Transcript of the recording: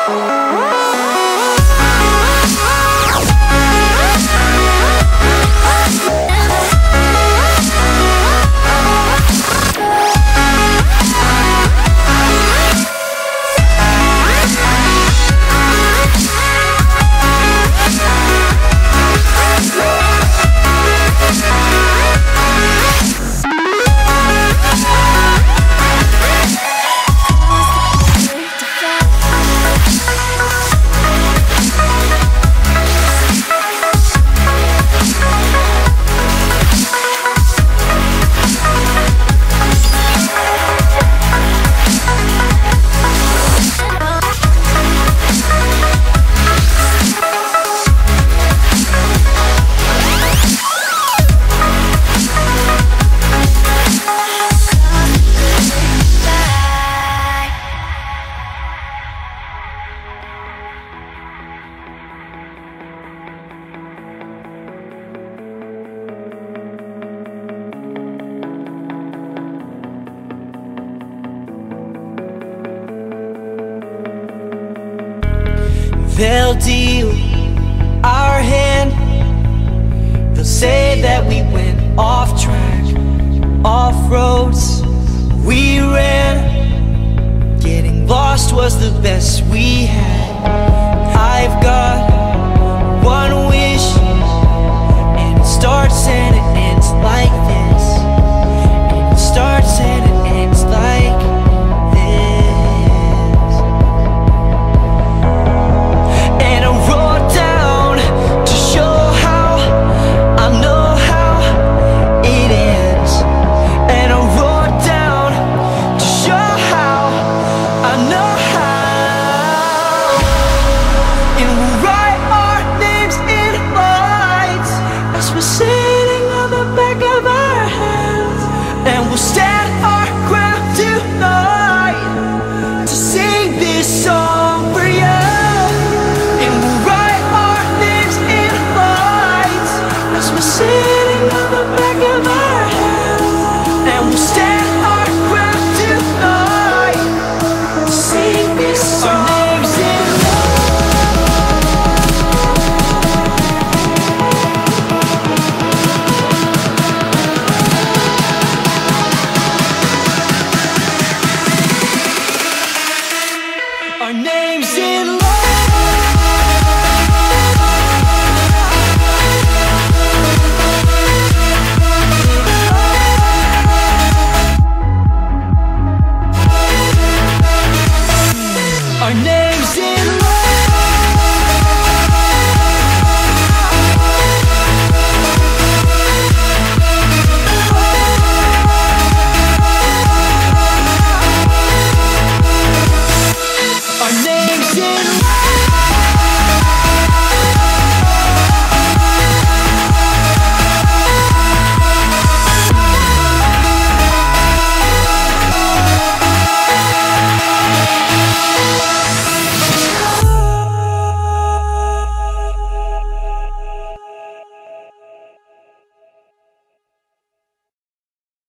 They'll deal our hand. They'll say that we went off track, off roads we ran. Getting lost was the best we had. I've got one wish, and it starts and it ends like this. And it starts and it ends like this. And I wrote down to show how I know how it ends. And I wrote down to show how I know how. And we'll write our names in lights as we're sitting on the back of our hands. And we'll stand our ground tonight to sing this song for you. And we'll write our names in lights as we're sitting on the back of our hands. And we'll stand our ground tonight to sing this song. Our names in our names in love. Our names in love.